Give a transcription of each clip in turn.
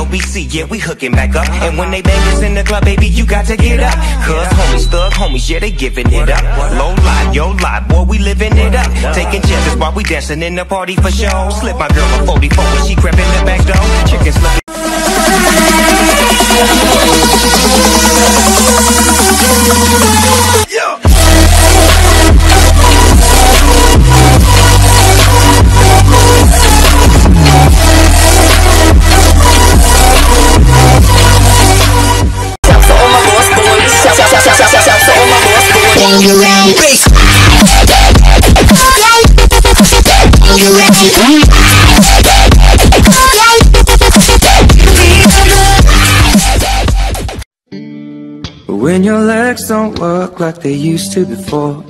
OBC, yeah, we hooking back up. And when they bang us in the club, baby, you got to get up. Cause homies, thug homies, yeah, they giving it up. Low life, yo life, boy, we living it up. Taking chances while we dancing in the party for show. Slip my girl a 44 when she crept in the back door. Chicken slip. When your legs don't work like they used to before.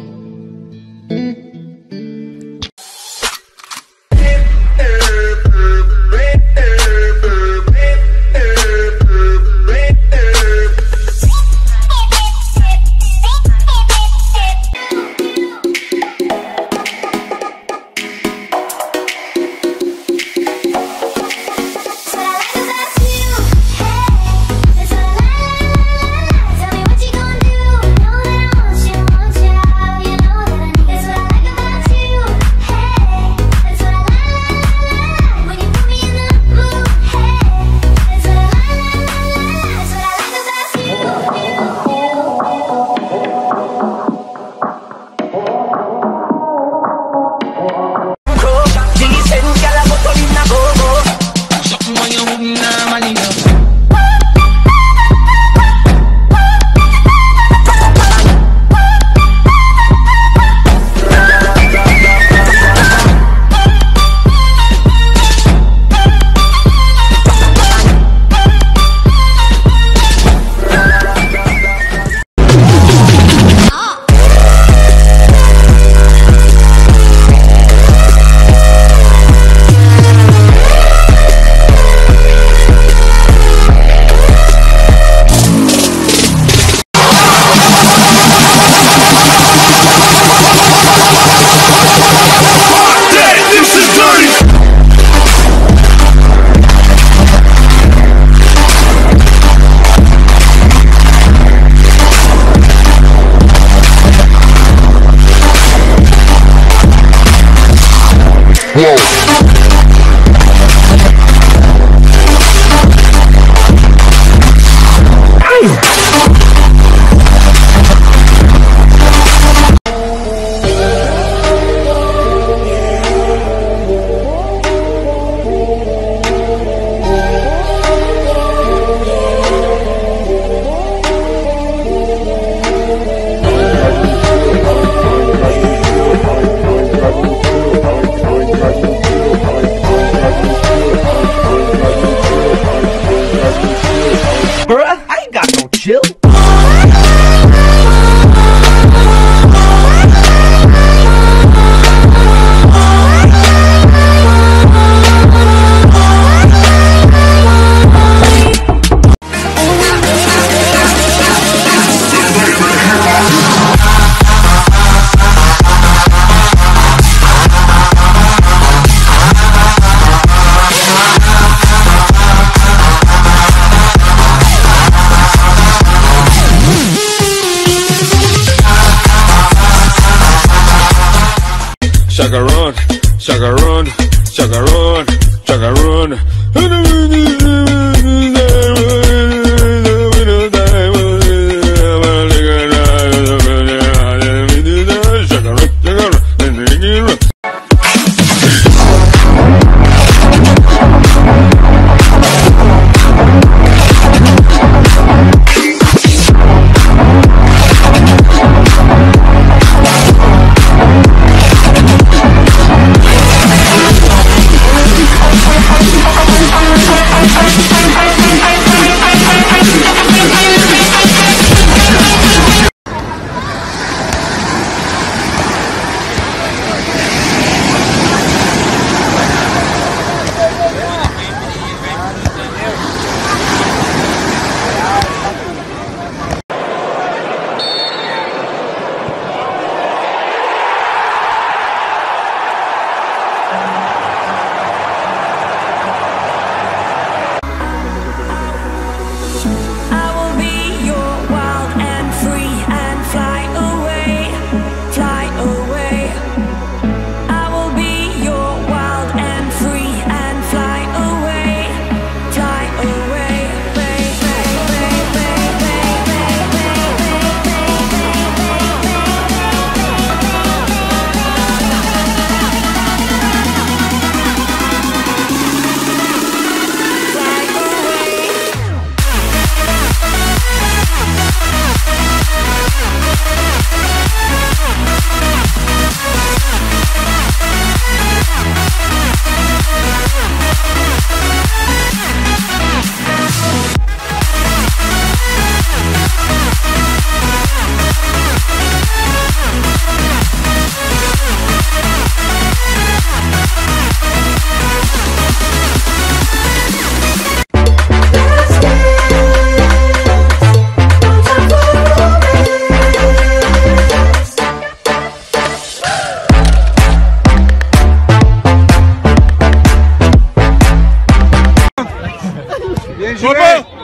Chacarón, chacarón, chacarón, chacarón. 准备。